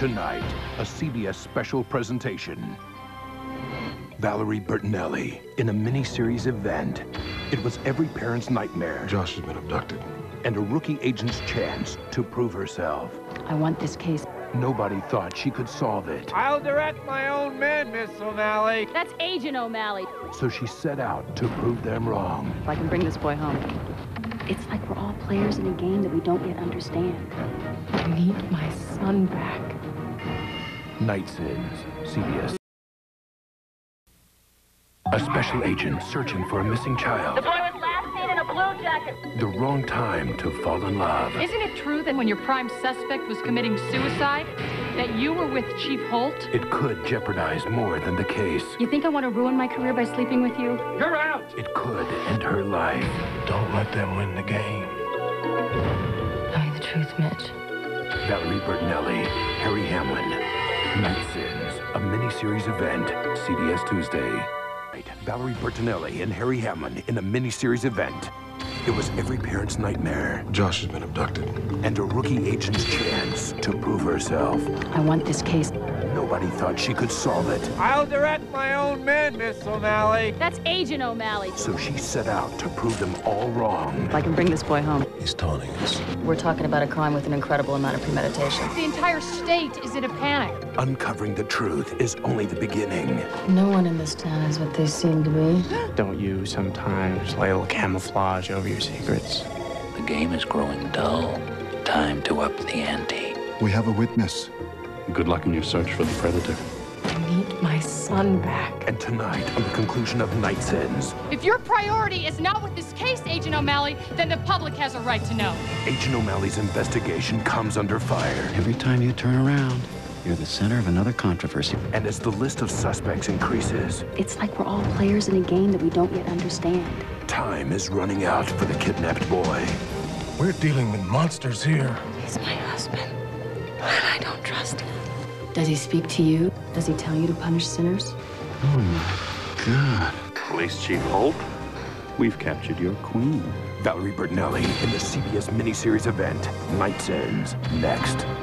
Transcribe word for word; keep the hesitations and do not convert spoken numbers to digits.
Tonight, a C B S special presentation. Valerie Bertinelli in a miniseries event. It was every parent's nightmare. Josh has been abducted. And a rookie agent's chance to prove herself. I want this case. Nobody thought she could solve it. I'll direct my own men, Miss O'Malley. That's Agent O'Malley. So she set out to prove them wrong. If I can bring this boy home. It's like we're all players in a game that we don't yet understand. I need my son back. Night Sins, C B S. A special agent searching for a missing child. The boy was last seen in a blue jacket. The wrong time to fall in love. Isn't it true that when your prime suspect was committing suicide, that you were with Chief Holt? It could jeopardize more than the case. You think I want to ruin my career by sleeping with you? You're out. It could end her life. Don't let them win the game. Tell me the truth, Mitch. Valerie Bertinelli, Harry Hamlin. Night Sins, a miniseries event. C B S Tuesday. Valerie Bertinelli and Harry Hamlin in a miniseries event. It was every parent's nightmare. Josh has been abducted. And a rookie agent's chance to prove herself. I want this case. Nobody thought she could solve it. I'll direct my own men, Miss O'Malley. That's Agent O'Malley. So she set out to prove them all wrong. If I can bring this boy home. He's taunting us. We're talking about a crime with an incredible amount of premeditation. The entire state is in a panic. Uncovering the truth is only the beginning. No one in this town is what they seem to be. Don't you sometimes lay a little camouflage over your secrets? The game is growing dull. Time to up the ante. We have a witness. Good luck in your search for the predator. I need my son back. And tonight, on the conclusion of Night Sins, If your priority is not with this case, Agent O'Malley, then the public has a right to know. Agent O'Malley's investigation comes under fire. Every time you turn around, you're the center of another controversy. And as the list of suspects increases, It's like we're all players in a game that we don't yet understand. time is running out for the kidnapped boy. We're dealing with monsters here. He's my husband. And I don't trust him. Does he speak to you? Does he tell you to punish sinners? Oh my God. Police Chief Holt, we've captured your queen. Valerie Bertinelli in the C B S miniseries event, Night Sins, next.